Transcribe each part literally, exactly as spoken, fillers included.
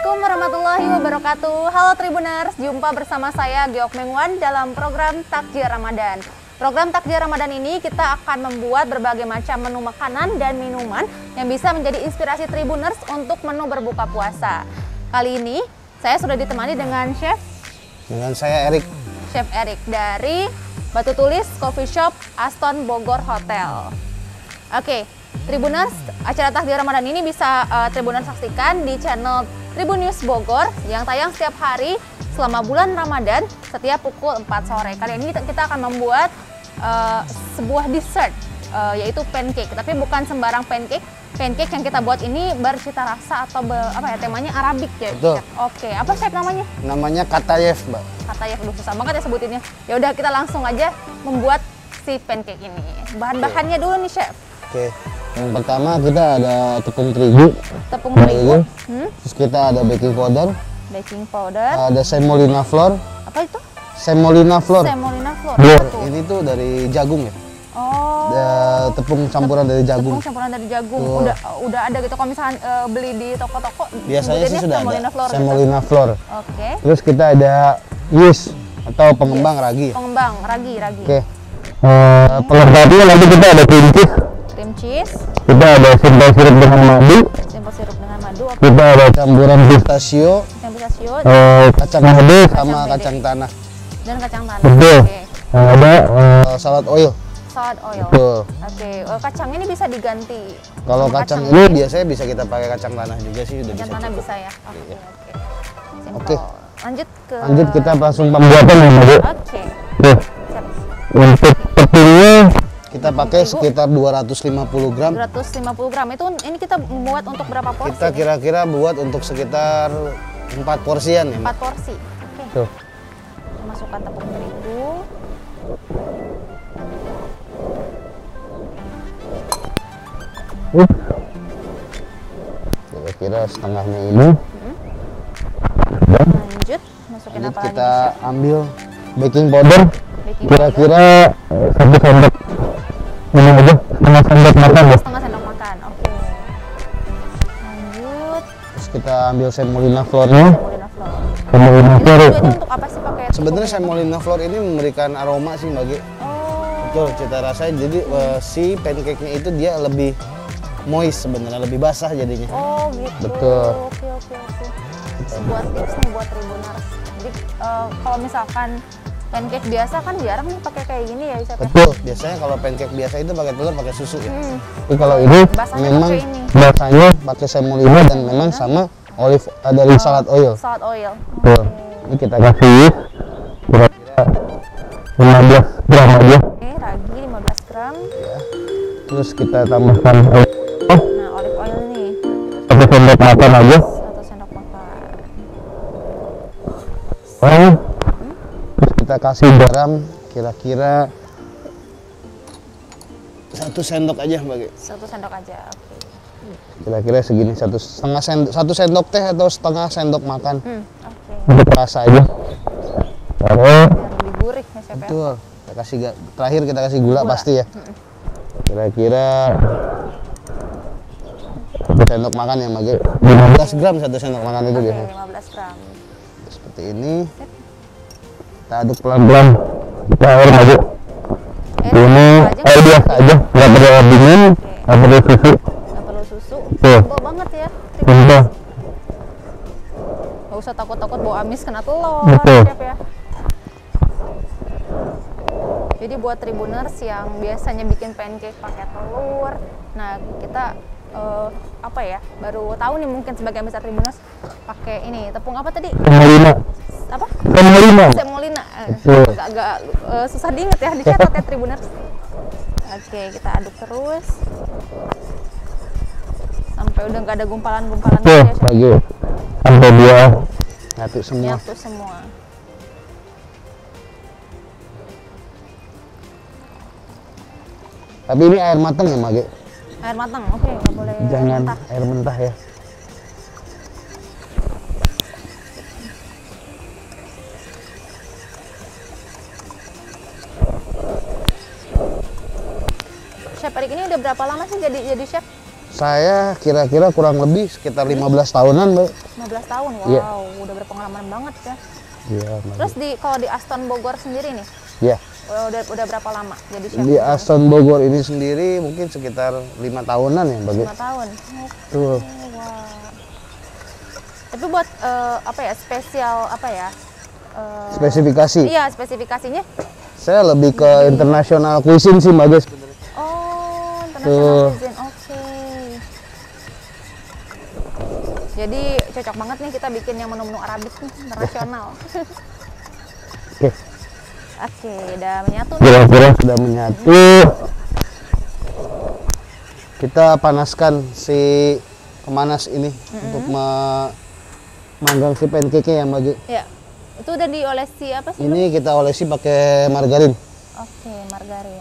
Assalamualaikum warahmatullahi wabarakatuh. Halo Tribuners, jumpa bersama saya Geok Mengwan dalam program Takjil Ramadan. Program Takjil Ramadan ini kita akan membuat berbagai macam menu makanan dan minuman yang bisa menjadi inspirasi Tribuners untuk menu berbuka puasa. Kali ini saya sudah ditemani dengan Chef. Dengan saya Erik. Chef Erik dari Batu Tulis Coffee Shop Aston Bogor Hotel. Oke. Tribuners, acara Takjil Ramadan ini bisa uh, Tribuners saksikan di channel Tribun News Bogor yang tayang setiap hari selama bulan Ramadan setiap pukul empat sore. Kali ini kita akan membuat uh, sebuah dessert uh, yaitu pancake, tapi bukan sembarang pancake. Pancake yang kita buat ini bercita rasa atau be, apa ya temanya Arabik ya. Betul. Oke, apa chef namanya? Namanya Katayev, Mbak. Katayev, aduh susah banget ya sebutinnya. Ya udah kita langsung aja membuat si pancake ini. Bahan-bahannya dulu nih chef. Oke. Yang pertama kita ada tepung terigu. Tepung terigu. Hmm? Terus kita ada baking powder. Baking powder. Ada semolina flour. Apa itu? Semolina flour. Semolina flour. Flour. Ini tuh dari jagung ya. Oh. Ada tepung campuran dari jagung. Tepung campuran dari jagung. Tuh. Udah udah ada gitu kalau misalkan uh, beli di toko-toko. Biasanya sih sudah semolina ada. Flour, Semolina gitu. flour. Oke. Okay. Terus kita ada yeast atau pengembang yes. ragi. Pengembang ragi, ragi. Oke. Okay. Uh, pelengkapnya nanti kita ada cream cheese. Cream cheese. Kita ada simple sirup dengan madu. Simple sirup dengan madu. Okay. Kita ada campuran pistachio. Yang pistachio. Uh, kacang mede sama kacang, kacang tanah. Dan kacang tanah. Betul. Okay. Uh, ada uh, salad oil. Salad oil. Betul. Oke. Okay. Uh, kacang ini bisa diganti. Kalau kacang, kacang ini ya? Biasanya bisa kita pakai kacang tanah juga sih. Udah kacang bisa tanah cukup. bisa ya. Oke. Okay, Oke. Okay. Oke. Okay. Lanjut ke. Lanjut kita langsung pembuatan ya, Mbak. Oke. Okay. Untuk tepungnya kita pakai sekitar dua ratus lima puluh gram. dua ratus lima puluh gram itu ini kita buat untuk berapa porsi? Kita kira-kira buat untuk sekitar empat porsian ya. empat porsi. Oke. Okay. Tuh. Masukkan tepung terigu. Uh. Kira-kira setengahnya ini. Hmm. Lanjut, masukin Lanjut apa kita lagi? ambil baking powder. Kira-kira satu sendok. Ini aja setengah sendok makan ya. Setengah sendok makan, oke. Okay. Lanjut. Terus kita ambil semolina flour-nya. Semolina flour. Semolina flour. Ini untuk apa sih pakai? Sebenarnya semolina flour ini memberikan aroma sih bagi. Oh. Betul, cita rasanya. Jadi uh, si pancake-nya itu dia lebih moist sebenarnya, lebih basah jadinya. Oh gitu. Betul. Oke oke oke. Buat tips nih buat Tribuners. Jadi uh, kalau misalkan pancake biasa kan jarang nih pakai kayak gini ya, Chef. Betul. Biasanya kalau pancake biasa itu pakai telur, pakai susu ya. Hmm. Tapi kalau ini Basahnya memang pakai ini. basahnya pakai semolina dan memang sama olive uh, dari Oh, salad oil. Salad oil. Betul. Okay. Ini kita kasih kira-kira lima belas gram aja. Oke, ragi lima belas gram. Ya. Terus kita tambahkan olive oil. Nah, olive oil nih. Satu sendok makan aja. Satu sendok makan. Oh. Terus kita kasih garam kira-kira satu sendok aja bagi. Satu sendok aja, oke. Kira-kira segini satu setengah sendok satu sendok teh atau setengah sendok makan. Hmm, oke. Okay. Untuk rasa aja. Taruh. Biar lebih gurih ya, Chef. Betul. Kita kasih terakhir kita kasih gula, gula. Pasti ya. Hmm. Kira-kira satu sendok makan ya bagi. lima belas gram satu sendok makan itu Oke, biasanya. lima belas gram. Seperti ini. Kita aduk pelan-pelan. Kita air maju. Ini air biasa aja, nggak perlu air dingin, nggak perlu susu. Nggak perlu susu. Tuh. Simple banget ya. Simple. Nggak usah takut-takut bau amis kena telur, Betul. Chef ya. Jadi buat Tribuners yang biasanya bikin pancake pakai telur, nah kita uh, apa ya baru tahu nih mungkin sebagai besar Tribuners pakai ini tepung apa tadi? Semolina. Apa? Semolina. Semolina. Agak-agak uh, susah diinget ya, dicatat ya Tribuners. Oke, kita aduk terus sampai udah nggak ada gumpalan-gumpalan Tuh, ya, lagi sampai dia nyatu semua. Nyatu semua. Tapi ini air matang ya, Mage? Air matang, oke, nggak boleh Jangan mentah. air mentah ya. Chef Erik ini udah berapa lama sih jadi jadi chef? Saya kira-kira kurang lebih sekitar lima belas tahunan, Mbak. lima belas tahun, wow, Iya. udah berpengalaman banget ya. Iya, Mbak. Terus di kalau di Aston Bogor sendiri nih, Ya, udah udah, udah berapa lama jadi chef? di Aston Bogor ini sendiri mungkin sekitar lima tahunan ya, Mbak. lima tahun. Tuh. Wah. Tapi buat eh, apa ya spesial apa ya? eh, Spesifikasi. Iya spesifikasinya. Saya lebih ke internasional cuisine sih, Mbak, guys. Oh, international Tuh. cuisine. Oke. Jadi cocok banget nih kita bikin yang menu-menu Arabik nih, internasional. Oke. Oke, udah menyatu nih. Kira-kira sudah menyatu. Kita panaskan si pemanas ini untuk memanggang si pancake-nya ya, Mbak Gi. Ya. Itu udah diolesi apa sih? Ini kita olesi pakai margarin. Oke, margarin.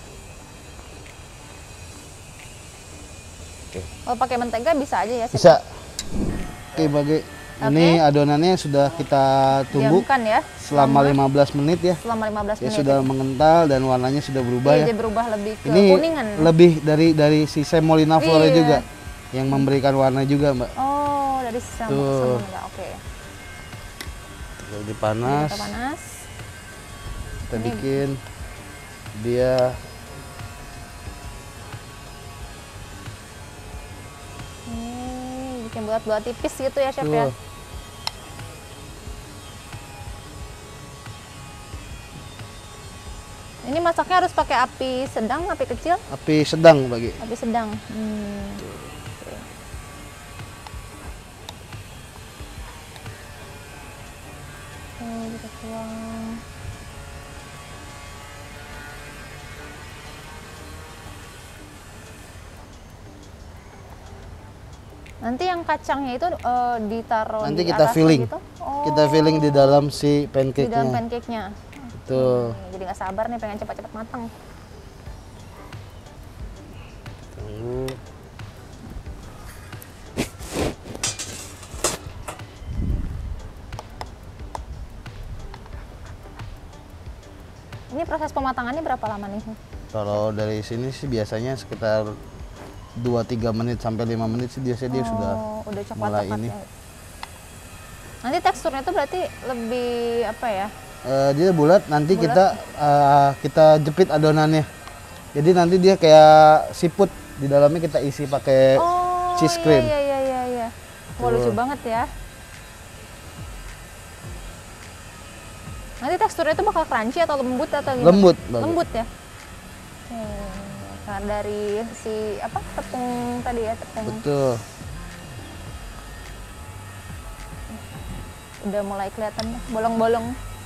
Oke. Kalau pakai mentega bisa aja ya, Chef? Bisa. Oke, Mbak Gi. Ini adonannya sudah kita tunggu Diamkan ya selama lima belas menit ya. selama lima belas Ya menit. sudah mengental dan warnanya sudah berubah Iya, ya. dia berubah lebih ke Ini kuningan. lebih dari dari si semolina flora Iya. juga yang memberikan warna juga, Mbak. Oh, dari sama Tuh. sama oke. Jadi panas. Kita panas. Kita bikin dia Hmm, bikin bulat-bulat tipis gitu ya, Chef ya. tuh. Ini masaknya harus pakai api sedang, api kecil, Api sedang, bagi. api sedang. Hmm. Oke, kita tuang. Nanti yang kacangnya itu eh, ditaruh Nanti di kita atasnya filling. gitu? Oh, Kita filling di dalam si di dalam pancake-nya. pancake-nya. Tuh. Nih, jadi nggak sabar nih pengen cepat-cepat matang. Tunggu. Ini proses pematangannya berapa lama nih? Kalau dari sini sih biasanya sekitar dua tiga menit sampai lima menit sih biasanya dia sudah Oh, udah coklat mulai coklat ini. ya. Nanti teksturnya itu berarti lebih apa ya? Eh, dia bulat, nanti Bulat. kita eh, kita jepit adonannya. Jadi nanti dia kayak siput, di dalamnya kita isi pakai Oh, cheese iya, cream. Iya iya iya iya. Wah, lucu banget ya. Nanti teksturnya itu bakal crunchy atau lembut atau gimana? Lembut, Mbak. Lembut ya. Hmm, karena dari si apa tepung tadi ya tepung Betul. udah mulai kelihatan nih, bolong-bolong.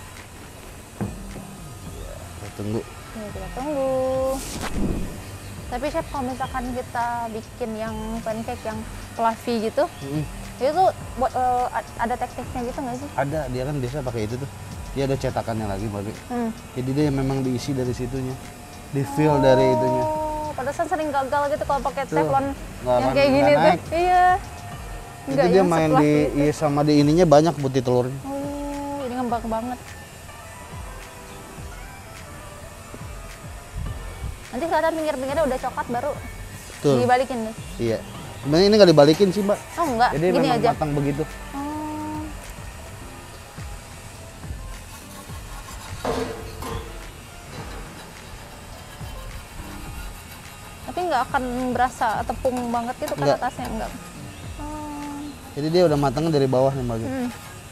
Kita tunggu. Ya, kita tunggu. Tapi chef kalau misalkan kita bikin yang pancake yang fluffy gitu, Mm-mm. itu buat eh, ada tekniknya gitu nggak sih? Ada, dia kan biasa pakai itu tuh. Dia ada cetakannya lagi, Mbak. Hmm. Jadi dia memang diisi dari situnya. Di fill dari itunya. Oh, padahal sering gagal gitu kalau pakai Tuh, teflon nggak yang akan- kayak gini nggak tuh. naik. Iya. Itu Nggak dia yang main setelah di gitu. iya, sama di ininya banyak putih telurnya. Oh, ini ngembang banget. Nanti kelihatan pinggir-pinggirnya udah coklat baru Tuh. dibalikin nih. Iya. Sebenarnya ini nggak dibalikin sih, Mbak. Oh enggak, Jadi gini memang aja. matang begitu. Oh. Tapi nggak akan berasa tepung banget gitu kan Nggak. atasnya enggak. Oh. Jadi dia udah matangnya dari bawah nih, Mbak. Hmm.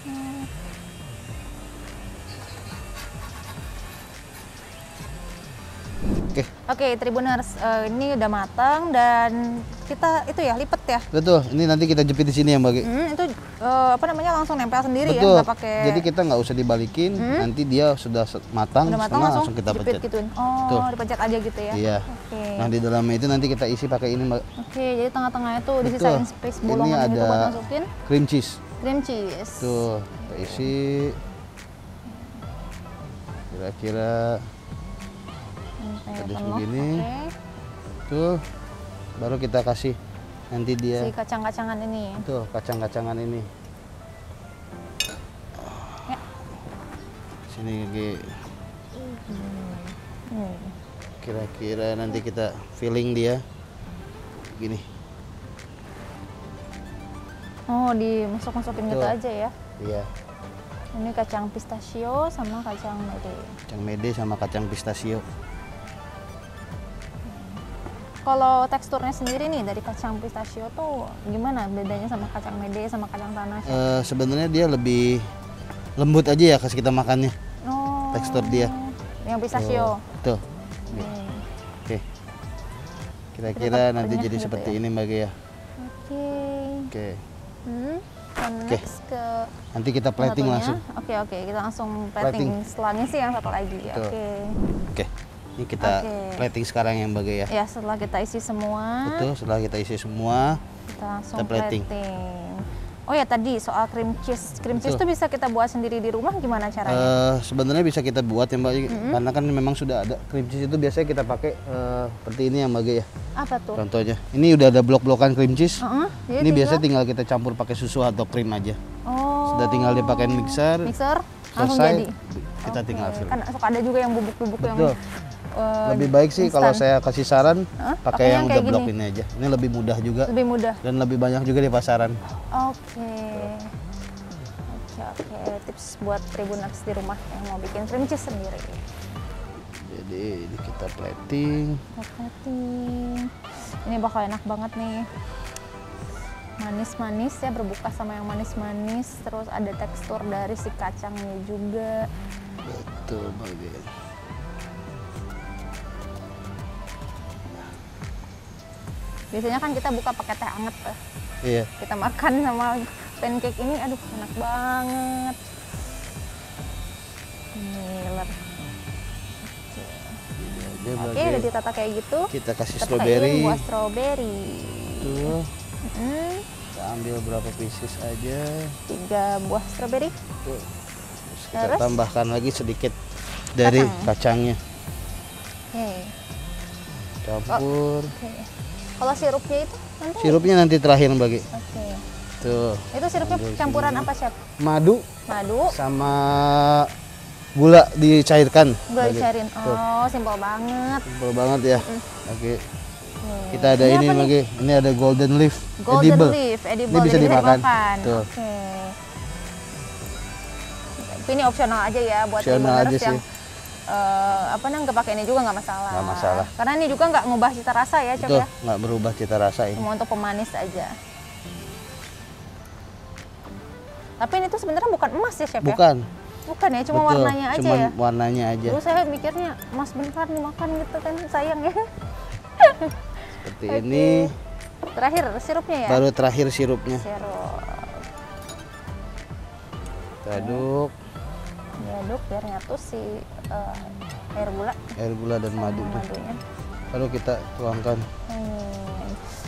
Oke, Oke, Tribuners, eh, ini udah matang dan kita itu ya lipet ya. betul. Ini nanti kita jepit di sini ya, Mbak. Hmm, itu eh, apa namanya langsung nempel sendiri ya, Betul. nggak pakai. Jadi kita nggak usah dibalikin. Nanti dia sudah se- matang, udah matang setengah langsung, langsung kita jepit pencet. gituin. Oh, Tuh. dipencet aja gitu ya. Iya. Oke. Nah di dalamnya itu nanti kita isi pakai ini, Mbak. Oke, jadi tengah-tengahnya tuh Betul. disisain space Ini bolongan gitu ada- buat masukin Cream cheese. cream cheese. Tuh, kita isi. Kira-kira Sampai Pedes penuh. begini. Oke. tuh, baru kita kasih nanti Si dia. kacang-kacangan ini. Tuh, kacang-kacangan ini. Ya. Sini Gi. Hmm. Kira-kira nanti kita filling dia gini. Oh, dimasuk-masukin gitu Betul. aja ya. Iya. Ini kacang pistachio sama kacang mede. Kacang mede sama kacang pistachio. Kalau teksturnya sendiri nih dari kacang pistachio tuh gimana bedanya sama kacang mede sama kacang tanah? Chef? Uh, sebenarnya dia lebih lembut aja ya kasih kita makannya. Oh, tekstur dia. Yang pistachio. Tuh. Hmm. Oke. Kira-kira Kita nanti renyah jadi gitu seperti ya? ini Mbak Gia. Oke. Oke. Hmm. Dan Oke. next ke Nanti kita plating satunya. langsung. Oke oke kita langsung plating. Plating. Setelahnya sih yang satu lagi. Betul. Oke. Oke. Ini kita Oke. plating sekarang ya Mbak Gia. Ya setelah kita isi semua. Betul, setelah kita isi semua, Kita langsung kita plating. plating. Oh ya tadi soal cream cheese. Cream cheese Betul. tuh bisa kita buat sendiri di rumah gimana caranya? Eh, sebenarnya bisa kita buat ya Mbak, karena kan memang sudah ada cream cheese itu biasanya kita pakai eh, seperti ini ya Mbak Gia. Apa tuh? Contohnya, ini udah ada blok-blokan cream cheese. Uh-uh, jadi Ini biasa tinggal- tinggal kita campur pakai susu atau krim aja. Oh. Sudah tinggal dipakai mixer, Mixer langsung selesai, jadi. kita Oke. tinggal fill. Kan suka ada juga yang bubuk-bubuk yang Betul. eh, Lebih baik sih instan. kalau saya kasih saran Hah? pakai Pakainya yang udah kayak blok gini? ini aja. Ini lebih mudah juga lebih mudah. dan lebih banyak juga di pasaran. Oke. Oke oke tips buat tribuners di rumah yang mau bikin cream cheese sendiri. Jadi ini kita plating. Plating. Ini bakal enak banget nih. Manis-manis ya, berbuka sama yang manis-manis. Terus ada tekstur dari si kacangnya juga. Betul bagian. Biasanya kan kita buka pakai teh anget tuh. Iya. Kita makan sama pancake ini, aduh enak banget. Ngiler. Dia Oke, bagian. udah ditata kayak gitu. Kita kasih Kita strawberry. pakein buah strawberry. Tuh. Hmm, Kita ambil berapa pieces aja. tiga buah strawberry. Tuh. Terus kita Terus? tambahkan lagi sedikit dari Kacang. kacangnya. Oke. Campur. Oke. Kalau sirupnya itu nanti? Sirupnya nanti terakhir bagi. Oke. Tuh. Itu sirupnya Ambil campuran sini. apa, Chef? Madu Madu, sama gula dicairkan. gula Bagi. dicairin. Tuh. Oh, simpel banget. Simpel banget ya. Oke. Nih. Kita ada ini, apa nih? lagi. Ini ada golden leaf. Golden edible. leaf, edible. Ini bisa jadi dimakan. Tuh. Oke. Tapi ini opsional aja ya buat Opsional tribuners aja yang sih. eh, apa namanya nggak pakai ini juga nggak masalah. Nggak masalah. Karena ini juga nggak ngubah cita rasa ya, Chef Betul, ya. nggak berubah cita rasa ini. Cuma untuk pemanis aja. Tapi ini tuh sebenarnya bukan emas ya, Chef ya? Bukan. Bukan ya, cuma Betul, warnanya aja cuman ya. warnanya aja. Dulu saya mikirnya emas beneran dimakan gitu kan, sayang ya. Seperti Oke. ini. Terakhir sirupnya ya. Baru terakhir sirupnya. Sirup. Kita aduk Diaduk biar nyatu si eh, air gula air gula dan sama madunya. madunya. Lalu kita tuangkan. Hmm.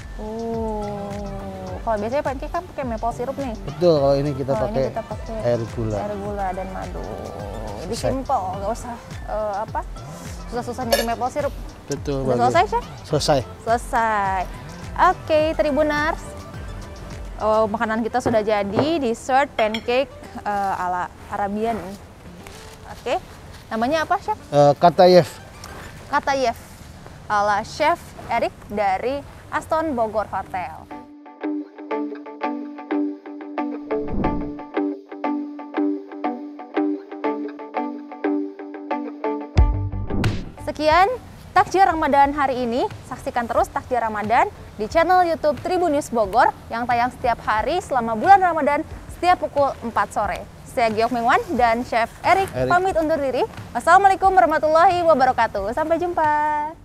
Uh, kalau biasanya pancake kan pakai maple syrup nih. Betul, kalau ini kita Kalau ini pakai kita pakai air gula. air gula dan madu. Jadi Selesai. simple, nggak usah eh, apa susah-susah nyari maple syrup. Betul. Udah Bagi. selesai, Chef? Selesai. Selesai. Oke, Tribuners. Oh, makanan kita sudah jadi, dessert pancake eh, ala Arabian. Oke. Namanya apa, Chef? Eh, Katayev. Katayev ala Chef Eric dari Aston Bogor Hotel. Sekian takjil Ramadan hari ini. Saksikan terus takjil Ramadan di channel YouTube Tribun News Bogor yang tayang setiap hari selama bulan Ramadan setiap pukul empat sore. Saya Giok Mingwan dan Chef Eric Eric. pamit undur diri. Wassalamualaikum warahmatullahi wabarakatuh. Sampai jumpa.